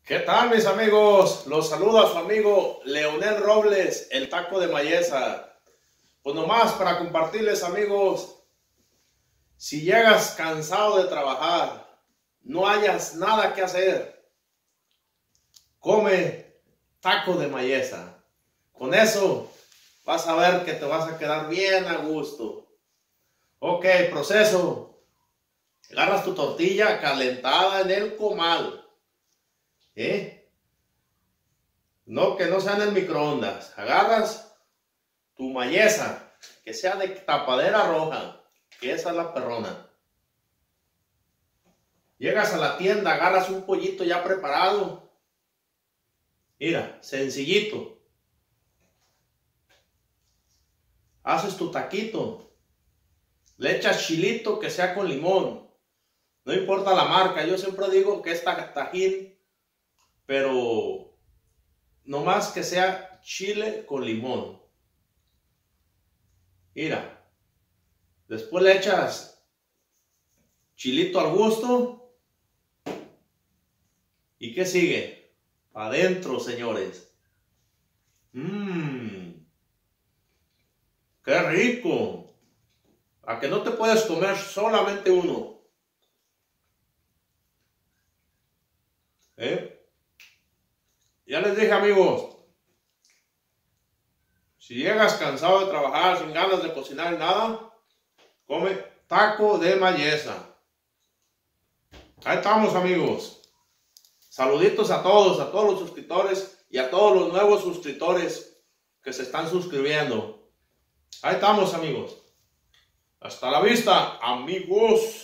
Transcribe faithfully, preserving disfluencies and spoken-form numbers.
¿Qué tal, mis amigos? Los saluda su amigo Leonel Robles, el taco de Mayesa. Pues nomás para compartirles, amigos, si llegas cansado de trabajar, no hayas nada que hacer, come taco de Mayesa. Con eso vas a ver que te vas a quedar bien a gusto. Ok, proceso. Agarras tu tortilla calentada en el comal. ¿Eh? No, que no sea en el microondas. Agarras tu mayesa, que sea de tapadera roja, que esa es la perrona. Llegas a la tienda, agarras un pollito ya preparado. Mira, sencillito. Haces tu taquito. Le echas chilito que sea con limón. No importa la marca, yo siempre digo que es Tajín, pero nomás que sea chile con limón. Mira, después le echas chilito al gusto. ¿Y qué sigue? Adentro, señores. Mmm, qué rico. A que no te puedes comer solamente uno. ¿Eh? Ya les dije, amigos, si llegas cansado de trabajar, sin ganas de cocinar y nada, come taco de Mayesa. Ahí estamos, amigos. Saluditos a todos, a todos los suscriptores y a todos los nuevos suscriptores que se están suscribiendo. Ahí estamos, amigos. Hasta la vista, amigos.